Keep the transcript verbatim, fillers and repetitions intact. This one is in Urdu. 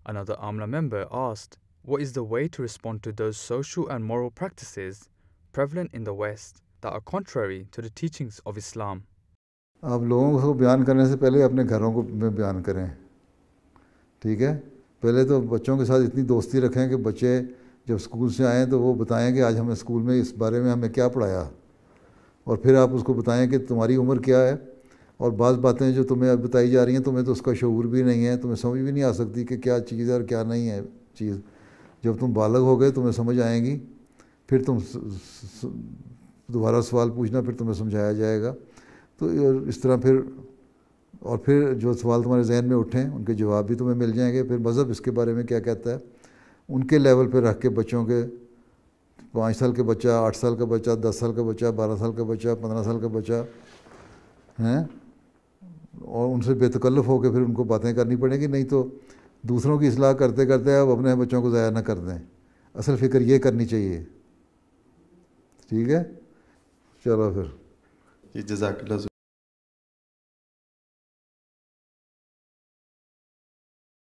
Another Amla member asked, what is the way to respond to those social and moral practices prevalent in the West that are contrary to the teachings of Islam? آپ لوگوں کو بیان کرنے سے پہلے اپنے گھروں کو میں بیان کریں, ٹھیک ہے. پہلے تو بچوں کے ساتھ اتنی دوستی رکھیں کہ بچے جب اسکول سے آئیں تو وہ بتائیں کہ آج ہمیں اسکول میں اس بارے میں ہمیں کیا پڑھایا, اور پھر آپ اس کو بتائیں کہ تمہاری عمر کیا ہے, اور بعض باتیں جو تمہیں بتائی جا رہی ہیں تمہیں تو اس کا شعور بھی نہیں ہے, تمہیں سمجھ بھی نہیں آ سکتی کہ کیا چیز ہے اور کیا نہیں ہے چیز. جب تم بالغ ہو گئے تمہیں سمجھ آئیں گی, پھر تم دوبارہ سوال پوچھنا, پھر تمہیں سمجھایا جائے گا. تو اس طرح پھر اور پھر جو سوال تمہارے ذہن میں اٹھیں ان کے جواب بھی تمہیں مل جائیں گے. پھر مذہب اس کے بارے میں کیا کہتا ہے ان کے لیول پہ رکھ کے بچوں کے, پانچ سال کے بچہ, آٹھ سال کا بچہ, دس سال کا بچہ, بارہ سال کا بچہ, پندرہ سال کا بچہ ہیں, اور ان سے بے تکلف ہو کے پھر ان کو باتیں کرنی پڑیں گی. نہیں تو دوسروں کی اصلاح کرتے کرتے آپ اپنے بچوں کو ضائع نہ کر دیں. اصل فکر یہ کرنی چاہیے, ٹھیک ہے. چلو پھر جی جزاک اللہ.